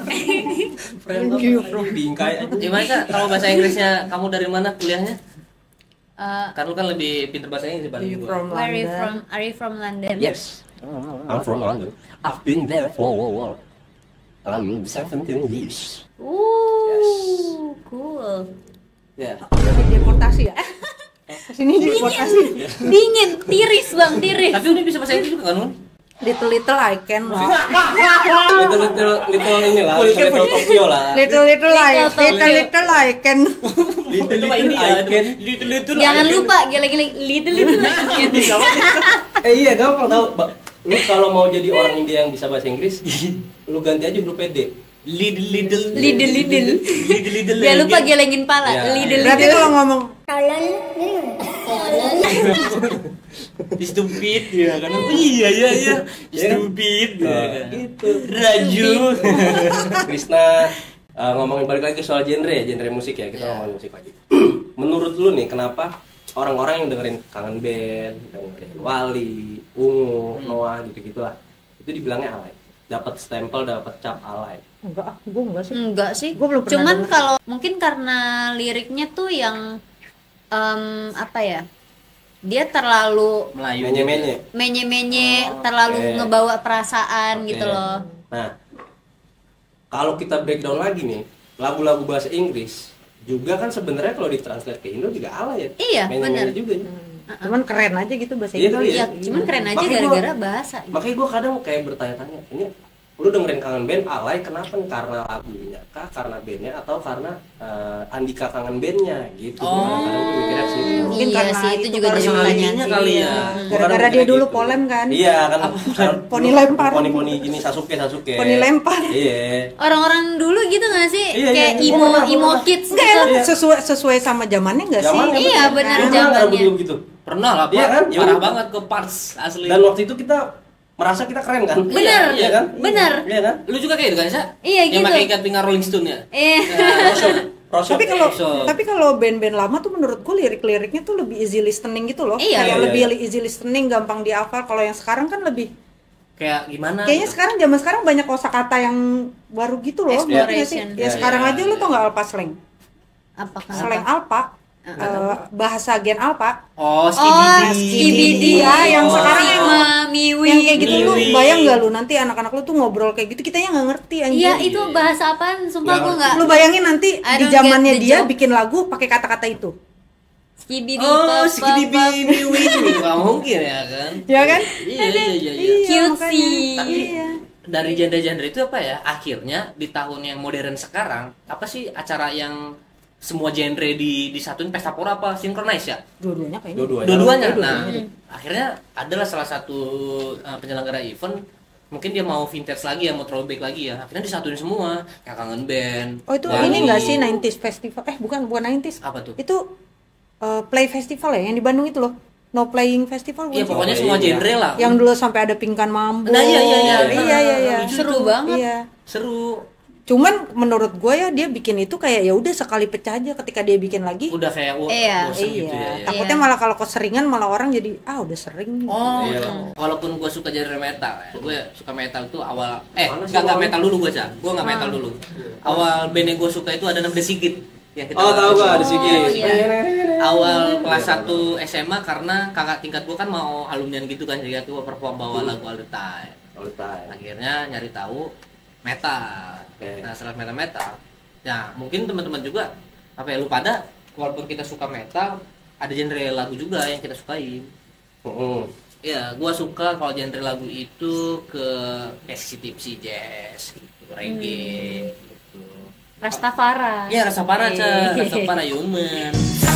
Thank you, bro.
Bingkai aja.
Gimana Kak? Kalau bahasa Inggrisnya kamu dari mana kuliahnya?
Uh,
Kan lu kan lebih pinter bahasa Inggris
Are you
dibanding gua.
from
where are you
London?
from? Are you from London?
Yes. I'm from London. I've been there for um, seventeen years.
Uh, cool.
Ya.
Deportasi ya? Kesini deportasi.
Dingin, tiris bang, tiris.
Tapi udah bisa bahasa Inggris juga kan, Nun?
Little little I can lah.
Little little little ini lah,
Kulitnya
little
putih.
Tokyo lah.
Little little I,
Little
little
Tokyo.
little I can.
Little
Itu mah
little
ini ya.
icon.
Little little.
Jangan lupa, gila-gila, little little.
Eh iya gampang tau. Ba- Lu kalau mau jadi orang India yang bisa bahasa Inggris, lu ganti aja huruf D.
Little little.
Lidl, lidl.
Little little.
Jangan lupa gelengin pala,
Ya.
lidl,
Berarti
lidl.
kalau ngomong
Stupid ya kan. Oh, iya iya iya. Stupid. ya
Nah,
kan.
gitu.
Raju.
Krisna, uh, ngomongin balik lagi soal genre, genre musik ya, kita
Ya.
ngomongin musik lagi. Menurut lu nih, kenapa orang-orang yang dengerin Kangen Band, dengerin Wali, Ungu, Noah gitu-gitu lah, itu dibilangnya alay, dapat stempel, dapat cap alay.
enggak, ah, gue enggak sih.
Enggak sih.
Gua belum pernah
Cuman
denger.
kalau mungkin karena liriknya tuh yang em, apa ya? Dia terlalu
Melayu.
Menye-menye.
menye-menye,
Oh,
terlalu
oke.
ngebawa perasaan
Oke.
gitu loh.
Nah, kalau kita breakdown lagi nih, lagu-lagu bahasa Inggris juga kan sebenarnya kalau ditranslate ke Indo juga alay ya.
Iya,
Menye-menye
bener.
juga ya.
Cuman keren aja gitu bahasa
Iya,
Inggris.
iya.
Ya, cuman keren aja
Makanya gua-
gara-gara bahasa.
Makanya gue kadang kayak bertanya-tanya, ini lu dengerin Kangen Band alay kenapa nih? Karena lagunya kah, karena bandnya, atau karena eh, Andika Kangen Bandnya gitu.
Oh.
Kadang gue mikirnya sih.
Mungkin
Iya
karena
sih, itu
itu
juga
kali.
jadi pertanyaan
Personalitinya
sih.
kali ya.
Iya.
Gua
Gara-gara
kadang
dia
mikirnya
dulu
gitu.
polem kan.
Iya kan.
Poni lempar.
Poni-poni gini Sasuke Sasuke.
Poni lempar.
Iya.
Orang-orang dulu gitu gak sih?
Iya,
Kayak
iya.
imo
Gua pernah,
imo
gua pernah.
kids
Enggak
gitu.
emang
Iya.
sesuai sesuai sama zamannya enggak sih?
Zamannya
Iya,
bener.
bener,
Lu pernah nggak
zamannya.
lagu-lagu gitu?
Pernah lah, Pak.
Iya kan? Ya
Parah
udah.
banget ke parts asli.
Dan waktu itu kita merasa kita keren kan?
Bener.
Iya kan?
Bener.
Iya kan?
Lu juga kayak gitu kan, Sa?
Iya,
Yang
gitu.
pakai ikat pinggang Rolling Stone ya?
Eh,
Rosok.
Tapi kalau
Episode.
tapi kalau band-band lama tuh menurut gue lirik-liriknya tuh lebih easy listening gitu loh.
Iya.
Kayak
Iya,
lebih
iya.
easy listening, gampang dihafal. Kalau yang sekarang kan lebih
Kayak gimana?
kayaknya
gitu.
sekarang zaman sekarang banyak kosakata yang baru gitu loh. ngerti nggak sih?
Exploration.
Ya,
Iya,
sekarang
iya,
aja lu
iya.
tau nggak alpha slang?
apa kan?
Slang alpha, eh, bahasa gen alpha.
Oh,
Oh,
skibidi.
skibidi.
Iya, yang
Oh.
sekarang yang
Sigma, miwi.
yang kayak gitu lu
Miwi.
bayang nggak lu nanti anak-anak lu tuh ngobrol kayak gitu kitanya nggak ngerti anjir.
Iya, itu bahasa apaan? Sumpah
Nggak
gua
ngerti.
enggak.
Lu bayangin nanti
I
di
don't
zamannya
get the
dia
joke.
bikin lagu pakai kata-kata itu.
Skibidi
Oh,
pop,
skibidi
pop, pop.
miwi itu nggak mungkin ya kan?
Ya kan?
Iya, iya, iya, iya.
Cute
makanya.
sih.
Tapi
Iya.
dari genre-genre itu apa ya? Akhirnya di tahun yang modern sekarang, apa sih acara yang semua genre di disatuin pesta pora apa sinkronis ya?
Dua-duanya kayaknya.
Dua-duanya.
Dua-duanya.
Dua-duanya.
Nah, akhirnya adalah salah satu uh, penyelenggara event mungkin dia mau vintage lagi ya, mau throwback lagi ya. Akhirnya disatuin semua, kayak Kangen Band.
Oh itu
Wali.
ini enggak sih nineties festival? Eh bukan bukan nineties.
Apa tuh?
Itu eh, play festival ya yang di Bandung itu loh. No playing festival.
Iya,
bukan sih?
pokoknya
Oh,
semua
iya.
genre lah.
Yang dulu sampai ada pingkan mambo.
Nah, iya, iya, iya.
Iya iya iya.
Lucu
Seru
tuh.
banget.
Iya.
Seru.
Cuman menurut gue ya dia bikin itu kayak ya udah sekali pecah aja ketika dia bikin lagi.
Udah kayak wo-
Iya.
bosen gitu ya.
Iya.
ya.
Takutnya
Iya.
malah kalau keseringan malah orang jadi ah udah sering nih.
Oh,
Iya.
walaupun gue suka genre metal, ya. gue suka metal tuh awal, eh
Mana sih
nggak nggak
awal?
metal dulu gue cah, gue nggak metal dulu. Awal band yang gue suka itu ada namanya The Sigit, yang kita
Oh, tahu gua ada
Oh,
Sigit.
iya.
Awal kelas satu S M A karena kakak tingkat gue kan mau alumni gitu kan, jadi gue perform bawa lagu All the Time.
All the time.
Akhirnya nyari tahu metal.
Oke.
Nah setelah metal metal, ya mungkin teman-teman juga apa ya lu pada walaupun kita suka metal, ada genre lagu juga yang kita sukain.
Mm-mm.
Ya, gua suka kalau genre lagu itu ke kayak tipsy jazz, gitu, reggae, gitu.
Rastafari.
Ya, Rastafari,
Eh.
Cah. Rastafari human.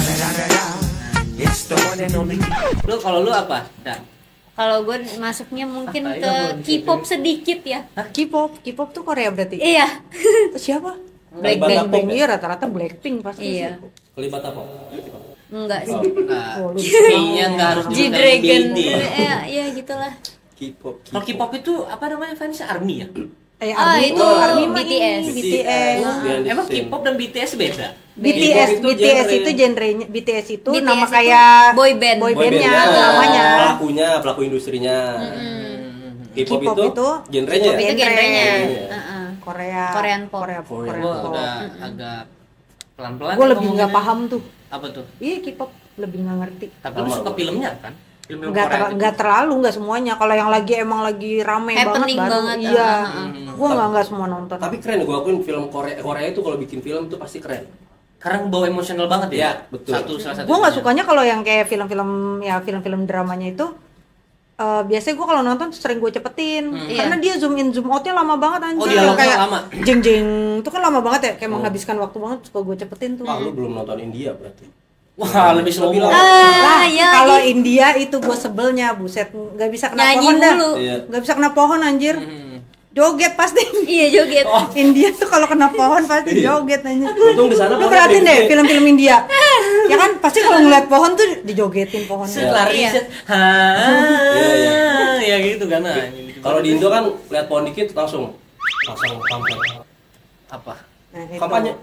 Lu kalau lu apa? Dan
Kalau gue masuknya mungkin
Apa,
ke
iya,
K-pop sedikit ya.
K-pop, K-pop tuh Korea berarti.
Iya.
Siapa?
Kalibat
Blackpink,
apa?
iya rata-rata Blackpink pasti.
Iya.
Kelibat apa?
Enggak sih.
nah,
Oh, lu
kayaknya nggak harus
G-Dragon.
B T.
Iya, iya gitulah.
K-pop.
Kalau K-pop itu apa namanya fansnya Army ya?
Eh,
Ah,
Army
itu
tuh Army mah
B T S.
ini, B T S.
Behind the
Emang
scene.
K-pop dan B T S beda?
B T S,
K-pop itu
B T S
genre.
itu genrenya, B T S itu
B T S
nama
itu
kayak
boy band.
boy
Boy
bandnya,
bandnya,
namanya.
pelakunya, pelaku industrinya. K-pop,
K-pop
itu,
itu
genrenya.
K-pop
ya?
Itu genrenya.
Iya.
Heeh.
Korea,
Korean pop.
Korea,
Korean
Korea
Gua
pop.
agak agak pelan-pelan.
Gue
ya
lebih nggak
ngomonginnya.
paham tuh.
Apa tuh?
Iya K-pop lebih nggak ngerti.
Tapi lu
Sama
suka
gua.
filmnya kan? Film-film
nggak
Korea
ter-
gitu.
nggak terlalu, nggak semuanya. Kalau yang lagi emang lagi rame
Happening
banget baru
banget,
iya.
ah, ah,
ah.
Gua nggak nggak semua nonton.
Tapi keren gue akuin film Korea Korea itu kalau bikin film tuh pasti keren.
Karena bawa emosional banget ya.
Iya, betul.
Satu salah satu.
Gue nggak sukanya kalau yang kayak film-film ya film-film dramanya itu eh, biasanya gue kalau nonton sering gue cepetin karena dia zoom in zoom outnya lama banget anjir.
Oh, dialognya
kayak
lama.
jeng jeng itu kan lama banget ya kayak
Oh.
menghabiskan waktu banget, suka gue cepetin tuh.
Ah, lu belum nonton India berarti.
Wah, lebih slow mo.
Lebih lama.
Lah,
Ah, ya
kalau
lagi.
India itu gue sebelnya buset nggak bisa kena
Nyanyi
pohon dah,
mulu.
Iya.
nggak bisa kena pohon anjir,
Hmm.
joget pasti.
Iya joget.
India tuh kalau kena pohon pasti joget anjir.
Untung di sana
Lu
pohonnya
perhatiin deh
gede.
film-film India, ya kan pasti kalau ngeliat pohon tuh dijogetin pohonnya.
Lari
Iya.
set. Ha.
Iya,
Ya gitu kan. Nah,
Kalau di Indo kan lihat pohon dikit langsung pasang kampanye.
apa?
Nah, itu.
Kampanye.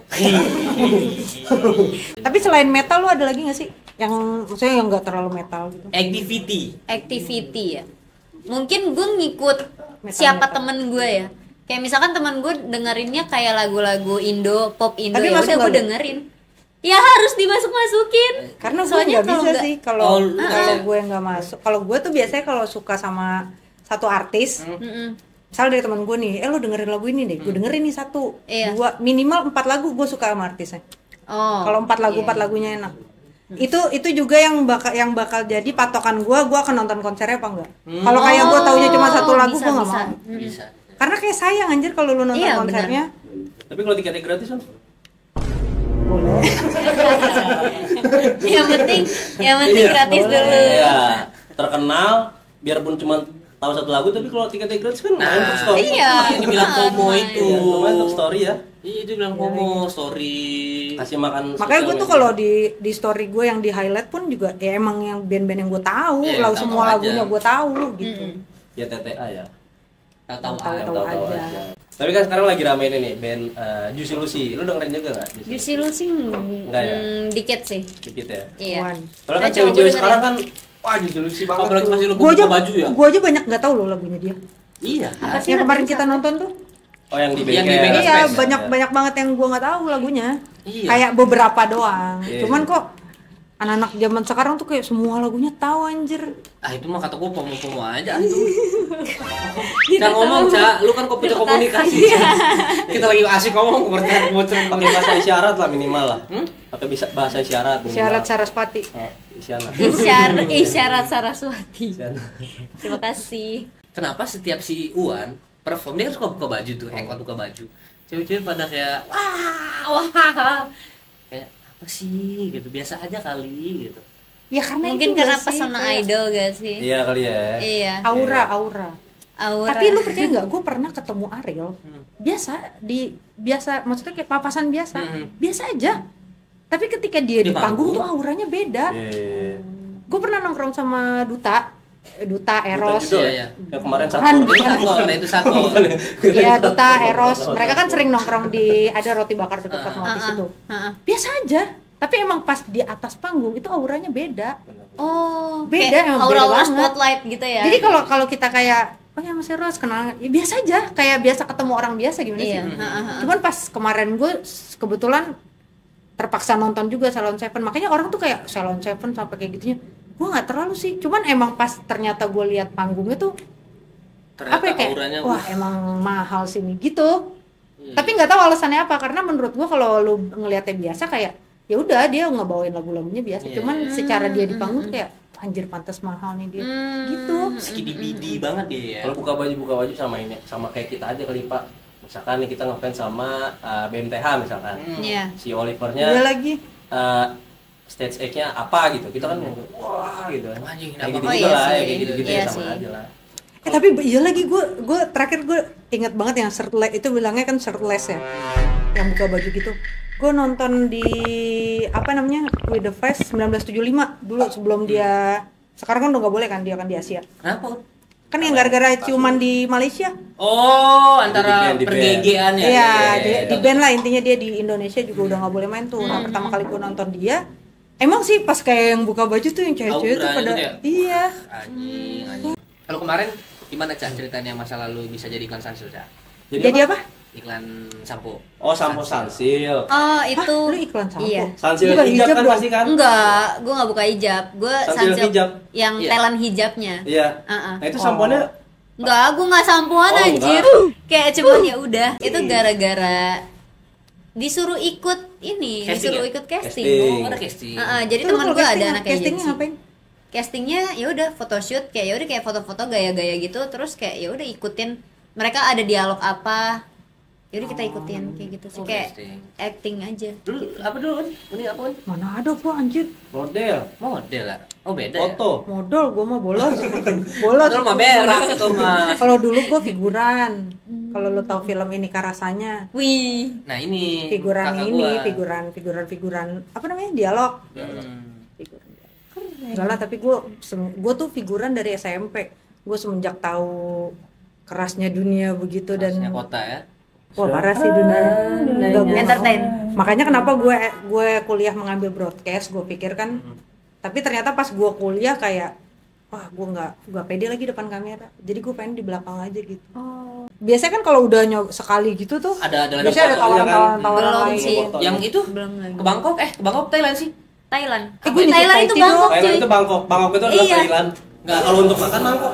Tapi selain metal lu ada lagi nggak sih yang maksudnya yang nggak terlalu metal gitu?
Activity.
Activity ya. Mungkin gue ngikut
Metal,
siapa
metal.
temen gue ya. Kayak misalkan temen gue dengerinnya kayak lagu-lagu Indo, pop Indo,
Tapi
ya
masuk
udah gue
nggak lu?
dengerin. Ya harus dimasuk-masukin.
Karena gue
Soalnya
nggak
kalau
bisa
nggak-
sih kalau
Oh,
kalau
ah.
gue nggak masuk. Kalau gue tuh biasanya kalau suka sama satu artis,
Mm-mm.
misal dari teman gue nih, eh lu dengerin lagu ini deh, gue dengerin nih satu,
Iya.
dua, minimal empat lagu gue suka sama artisnya.
Oh.
Kalau empat lagu
iya.
empat lagunya enak. Itu itu juga yang bakal yang bakal jadi patokan gue, gue akan nonton konsernya apa enggak. Kalau kayak gue taunya cuma satu lagu
bisa,
gue nggak
bisa.
mau.
Mm.
Bisa.
Karena kayak sayang anjir kalau lu nonton
Iya, benar.
konsernya.
Tapi kalau tiketnya gratis kan?
Boleh.
Yang penting, yang penting
Iya,
gratis
boleh.
dulu.
Iya, terkenal biarpun cuma tahu satu lagu tapi kalau tiketnya gratis kan main untuk story.
Iya.
Yang dibilang FOMO
Main.
itu.
Iya, lumayan untuk story ya.
Iya, itu bilang FOMO story.
Kasih makan.
Makanya gue
sosial
tuh
media.
kalau di di story gue yang di highlight pun juga ya emang yang band-band yang gue tahu,
Iya,
lalu
tahu
semua
aja.
lagunya gue tahu gitu.
ya T T A ya.
Tahu-tahu
Tahu.
aja.
Yang
Tahu
tahu-tahu
aja.
aja. Tapi kan sekarang lagi rame ini nih band eh, Juicy Lucy. Lu dengerin juga enggak?
Juicy Lucy
Enggak ya?
hmm, dikit sih.
Dikit ya.
Iya.
Wan.
Soalnya kan
Nah, coba
cewek-cewek
gue
sekarang
dengerin.
kan wah Juicy Lucy banget.
Apalagi
tuh.
masih lu
Gue aja
buka baju ya.
gue aja banyak nggak tahu loh lagunya dia.
Iya.
Apa sih
Yang kemarin
lagunya?
kita nonton tuh,
Oh yang di
Yang di
bengkel.
bengkel
iya
Space,
banyak
ya.
banyak banget yang gue nggak tahu lagunya.
Iya.
Kayak beberapa doang.
Iya.
Cuman kok anak-anak zaman sekarang tuh kayak semua lagunya tahu anjir.
Ah itu mah kata gue FOMO-FOMO aja antum. Jangan ngomong, Ca. Lu kan komputer komunikasi. Ca. Kita lagi asik ngomong komputer komputer
Pakai bahasa isyarat lah minimal lah.
Hmm?
Pakai bisa bahasa isyarat minimal.
Syarat Saraspati.
Eh, isyarat.
Isyarat, isyarat Saraswati.
Isyarat.
Terima kasih.
Kenapa setiap si Uwan perform dia kan suka buka baju tuh, ekot buka baju. Cewek-cewek pada kayak wah, wah. Kayak apa sih gitu, biasa aja kali gitu.
Ya karena
Mungkin
itu
karena
nggak sih,
pesona
kayak
idol gak sih?
Iya kali ya.
Iya.
Aura, aura.
Aura.
Tapi lu percaya nggak? Gue pernah ketemu Ariel.
Hmm.
Biasa di biasa, maksudnya kayak papasan biasa,
Hmm.
biasa aja. Tapi ketika dia
Di
di, panggung
panggung?
tuh auranya beda.
Iya.
Gue pernah nongkrong sama Duta, eh, Duta Eros.
Judo
Iya,
ya?
iya.
Yang kemarin satu.
Han.
Itu satu, nah itu satu.
Iya, Duta Eros. Mereka kan sering nongkrong di ada roti bakar dekat
Ah,
Fatmawati
ah,
situ.
ah, ah.
Biasa aja. Tapi emang pas di atas panggung itu auranya beda.
Oh,
Beda,
kayak
emang beda
aura-aura
banget.
spotlight gitu ya.
Jadi kalau kalau kita kayak oh ya Mas Eros kenal, ya biasa aja, kayak biasa ketemu orang biasa gimana
Iya.
sih.
ha, ha, ha.
Cuman pas kemarin gue kebetulan terpaksa nonton juga Salon Seven, makanya orang tuh kayak Salon Seven sampai kayak gitunya. Gue nggak terlalu sih, cuman emang pas ternyata gue lihat panggungnya tuh
Ternyata
apa ya kayak
auranya
wah emang mahal sini gitu.
Iya.
Tapi nggak tahu alasannya apa, karena menurut gue kalau lu ngelihatnya biasa kayak ya udah dia ngebawain lagu-lagunya biasa,
Iya.
cuman secara dia di panggung tuh kayak anjir pantas mahal nih dia.
Hmm.
Gitu.
skidi-bidi banget dia ya.
Kalau buka baju buka baju sama ini sama kayak kita aja kali Pak. Misalkan nih kita ngefans sama uh, B M T H misalkan.
Hmm.
Iya.
Si
Dia
Olivernya
lagi
uh, stage act-nya apa gitu. Kita kan wah gitu.
Anjing,
Kayak
kenapa?
gitu
Oh,
juga
iya
lah,
sih.
ya, kayak gitu-gitu
Iya
ya sama
sih.
aja lah.
Eh tapi iya lagi gue gue terakhir gue inget banget yang shirtless itu bilangnya kan shirtless ya, yang buka baju gitu. Gue nonton di apa namanya With the Face sembilan belas tujuh puluh lima dulu sebelum dia, sekarang kan udah nggak boleh kan dia kan di Asia.
Kenapa?
Kan yang gara-gara ciuman di Malaysia.
Oh, antara
Di band, di band.
pergegean ya.
Iya,
iya,
di,
iya.
di band lah intinya, dia di Indonesia juga udah nggak boleh main tuh. Nah pertama kali gue nonton dia, emang sih pas kayak yang buka baju tuh yang cewek-cewek tuh
Aura
pada
gitu ya?
iya.
Anjing, anjing. Kalau kemarin gimana Cak ceritanya masa lalu bisa jadi iklan Sunsil, Cak?
Jadi apa?
iklan sampo.
Oh, sampo Sunsil.
Oh itu
Hah, lu iklan sampo?
Iya.
Sunsil
Bukan
hijab
hijab
kan
dong.
pasti kan?
Enggak, gue nggak buka hijab. Gue
Sunsil
sunsilk
hijab.
yang
Iya.
telan hijabnya.
Iya.
Uh-uh.
Nah, itu sampoannya
Enggak, gue nggak sampoan
Oh,
anjir.
enggak.
Kayak cuman ya udah. Itu gara-gara disuruh ikut ini,
Casting
disuruh
ya?
ikut casting.
Casting.
Oh, ada casting.
Uh-uh, jadi
Terus
teman
kalau
gue ada
casting-
anak
castingnya
agensi.
ngapain?
Castingnya ya udah photoshoot, kayak ya udah kayak foto-foto gaya-gaya gitu, terus kayak ya udah ikutin mereka ada dialog apa. Ya udah kita ikutin kayak gitu sih,
Oh,
kayak
casting.
acting aja.
Dulu apa dulu kan? Ini apa kan?
Mana ada gua anjir.
model,
Model lah. Oh beda ya.
foto.
Modal gua mah bolos. bolos.
Model mah berak itu mah.
Kalau dulu gua figuran. Kalau lu tahu film ini Rasanya,
Wih.
Nah ini
figuran
kakak
ini,
gua.
figuran figuran figuran apa namanya? Dialog.
Hmm.
Figuran. Enggak lah, tapi gua sem- gua tuh figuran dari S M P. Gua semenjak tahu kerasnya dunia begitu dan
Khasnya kota ya.
wah parah sih dunia. Enggak, gua-
Entertain.
Makanya kenapa gue gue kuliah mengambil broadcast, gue pikir kan. Tapi ternyata pas gue kuliah kayak wah gue nggak nggak pede lagi depan kamera. Jadi gue pengen di belakang aja gitu.
Oh.
Biasanya kan kalau udah nyob sekali gitu tuh
Ada ada
biasanya ada
fotonya kan.
tawaran-tawaran
Belum
lain.
sih.
Yang itu
Belum lagi.
ke Bangkok eh ke Bangkok Thailand sih.
Thailand.
Eh, gua
Thailand
dikit
itu
Thai
Bangkok
Thailand
cuy.
itu Bangkok, Bangkok itu adalah
Iya.
Thailand. Enggak, kalau untuk makan Bangkok.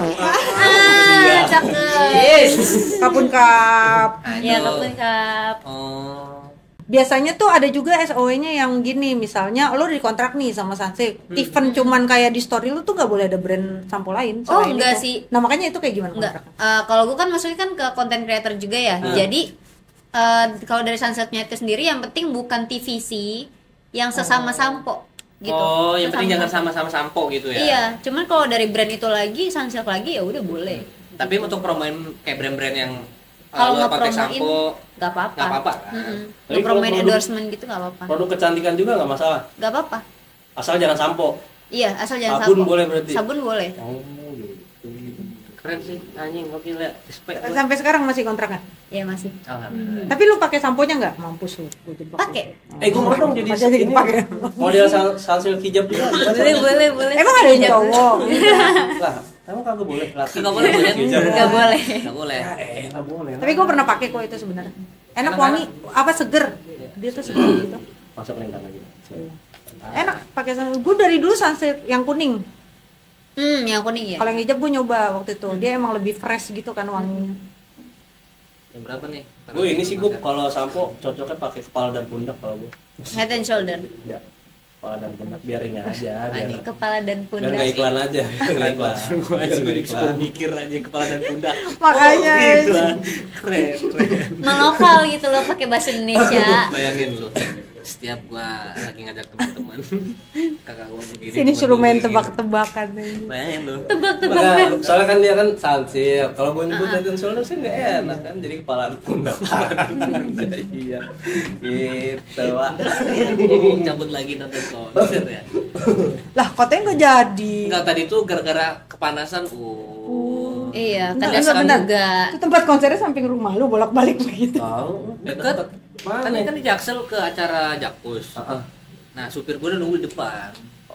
Ah, cakep.
Yes.
Kapun kap.
Ya,
Aduh.
kapun kap.
Oh.
Biasanya tuh ada juga S O W-nya yang gini, misalnya lo dikontrak nih sama Sunsilk,
Hmm.
event cuman kayak di story lo tuh nggak boleh ada brand sampo lain.
Oh,
selain
enggak
itu.
sih.
Nah makanya itu kayak gimana
Enggak.
kontraknya?
Eh, kalau gue kan masuknya kan ke content creator juga ya.
Hmm.
Jadi eh, kalau dari Sunsetnya itu sendiri yang penting bukan T V C yang sesama sampo gitu.
Oh, yang penting
Sesama.
jangan sama-sama sampo gitu ya.
Iya, cuman kalau dari brand itu lagi, Sunsilk lagi ya udah boleh.
Tapi untuk promoin kayak brand-brand yang uh,
Kalau
luar konteks
ngepromoin
sampo
nggak apa-apa.
nggak apa-apa kan?
Mm-mm.
Tapi
Ngepromoin
kalau produk-
endorsement gitu nggak apa-apa.
Produk kecantikan juga nggak masalah.
Nggak apa-apa.
Asal jangan sampo.
Iya, asal jangan
Sabun
sampo.
boleh berarti?
Sabun boleh.
Oh, gitu.
Keren sih, anjing gokil ya. Respect gua.
Sampai sekarang masih kontraknya?
Iya masih.
Alhamdulillah.
Tapi lu pakai samponya nggak? Mampus lu, gue jebak.
Pakai.
Eh, gue mau dong jadi
Masih aja
ini
dipakai.
model san- Sunsilk hijab juga.
Boleh, boleh, boleh.
Emang ada yang
Hijab.
cowok?
Lah, emang kagak boleh laki.
Nggak boleh boleh.
Hijab.
Nggak boleh.
Nggak boleh.
Ya, eh, nggak boleh.
Tapi gue pernah pakai kok itu sebenarnya. Enak,
Enak,
wangi, apa seger. Dia tuh seger gitu.
Masuk lingkar lagi.
Enak pakai sunsilk. Gue dari dulu sunsilk yang kuning.
Hmm, yang kuning ya.
Kalau yang hijab gue nyoba waktu itu. Dia emang lebih fresh gitu kan wanginya.
Yang berapa nih?
Gue ini sih gue kalau sampo cocoknya pakai kepala dan pundak kalau gue.
Head and shoulder.
Ya, kepala dan pundak biar ini aja. Biar,
Anjing.
Kepala dan
biar
pundak.
nggak iklan aja. Biar iklan. Biar nggak iklan.
mikir aja kepala dan pundak.
Makanya,
Oh, iklan. Keren, keren.
Melokal gitu loh pakai bahasa Indonesia.
Bayangin lu. Setiap gua lagi ngajak teman-teman, kakak gua begini.
Sini
gua
suruh main
begini.
tebak-tebakan.
Bayangin lu.
Makanya, soalnya kan dia kan Sunsilk. Kalau gue nyebut head and shoulder sih nggak enak kan. Jadi kepala dan pundak. Iya. Gitu, Pak.
Cabut lagi nonton konser ya.
Lah katanya nggak jadi.
Enggak, tadi tuh gara-gara kepanasan. Oh.
Iya, kan
Enggak,
dia
enggak, benar.
juga.
Itu tempat konsernya samping rumah lu bolak-balik begitu.
Tahu.
Dekat.
Mana?
Kan kan di Jaksel ke acara Jakpus.
Heeh.
Nah, supir gua udah nunggu di depan.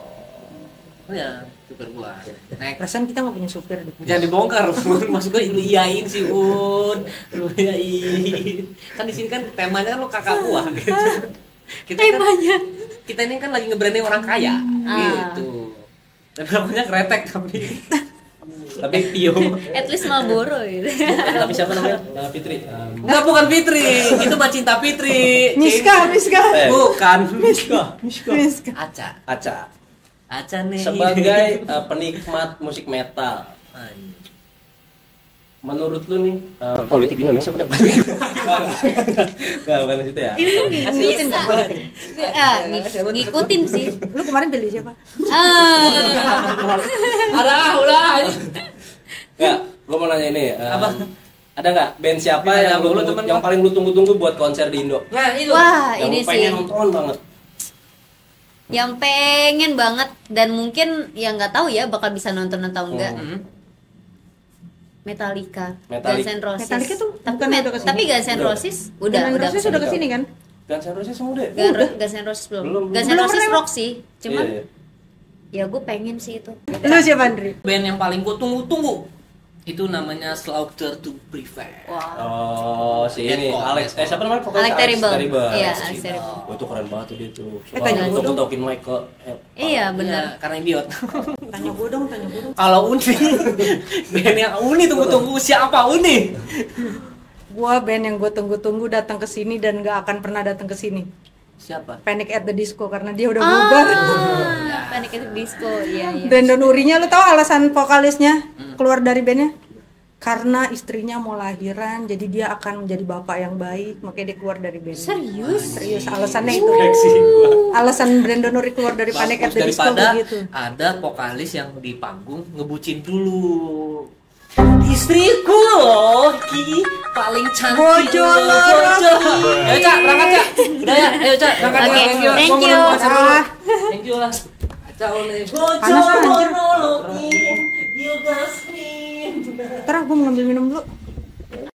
Oh ya, supir gua. Naik.
Perasaan kita nggak punya supir deh.
Jangan dibongkar, Un. Maksud gua lu iyain sih, Un. Lu iyain. Kan di sini kan temanya kan lu kakak gua gitu. Kita kan,
Temanya.
kita ini kan lagi nge-branding orang kaya
Ah.
gitu. Tapi namanya kretek tapi. Tapi Tio.
At least Marlboro gitu.
Tapi siapa namanya? Eh, Fitri. Um,
Enggak, bukan Fitri. Itu mah Cinta Fitri.
Miska, Miska.
Eh.
Bukan.
Miska, Miska.
Miska.
Aca.
Aca.
Aca nih.
Sebagai eh, penikmat musik metal,
Anjing.
menurut lu nih eh, politik di Indonesia udah politik? Enggak, bukan itu ya.
Ini tuh ngikutin nggak politik?
Ah, ng- ngikutin sih.
Lu kemarin pilih siapa?
Ah.
Ada, udah.
Enggak, gua mau nanya ini. eh,
Apa?
Ada nggak band siapa
Ditanya
yang lu
mulu,
tunggu-
temen
yang
gua.
paling lu tunggu-tunggu buat konser di Indo?
Nah, itu.
Wah,
Yang
ini
lu pengen
sih
nonton banget.
yang pengen banget dan mungkin yang nggak tahu ya bakal bisa nonton atau enggak.
Hmm.
Metallica,
Metallica.
Guns N' Roses.
Metallica tuh
tapi,
bukan
Met-
udah kesini?
tapi Guns N'
Udah.
Roses udah
Dan
udah
Roses sudah kesini kan?
Guns N' Roses semua deh.
Guns, Guns N' Roses belum.
Belum.
Guns N'
Belum
Roses
pernah,
rock sih, cuman
Iya, iya.
ya gue pengen sih itu.
Lu siapa Andri?
Band yang paling gue tunggu-tunggu Itu namanya Slaughter to Prevent.
Wah.
Oh, si ini
Deadpool,
Alex, eh
Deadpool.
siapa namanya pokoknya
Alex Terrible.
Terrible.
Iya,
Alex
Alex
Terrible.
Terrible.
Oh, itu keren banget tuh dia tuh.
Eh, tanya
Suka
gua dong.
untuk Mike ke eh,
Iya benar.
Ya, karena idiot.
Tanya gue dong, tanya gue dong.
Kalau Uni, band yang Uni tunggu-tunggu siapa Uni?
Gue band yang gue tunggu-tunggu datang ke sini dan gak akan pernah datang ke sini.
Siapa?
Panic at the Disco karena dia udah bubar.
Ah, Panic at the Disco. Iya, iya.
Brandon Urie-nya lu tahu alasan vokalisnya keluar dari bandnya? Karena istrinya mau lahiran, jadi dia akan menjadi bapak yang baik, makanya dia keluar dari band.
Serius?
Serius, alasannya itu.
Koleksi gua.
Alasan Brandon Urie keluar dari Panic at the Disco
Daripada
begitu.
ada vokalis yang di panggung ngebucin dulu. Istriku loh, Ki paling cantik.
Bojo
loh,
loro.
bojo. Ayo Cak, berangkat Cak. Udah ya, ayo Cak, berangkat.
Oke,
Cak. Gua
thank
mau
you.
nunggu acara dulu.
Ah.
Thank you lah. Cak, oleh bojo
Panas kan, anjir.
monologi, you got me.
Ntar gue mau ngambil minum dulu.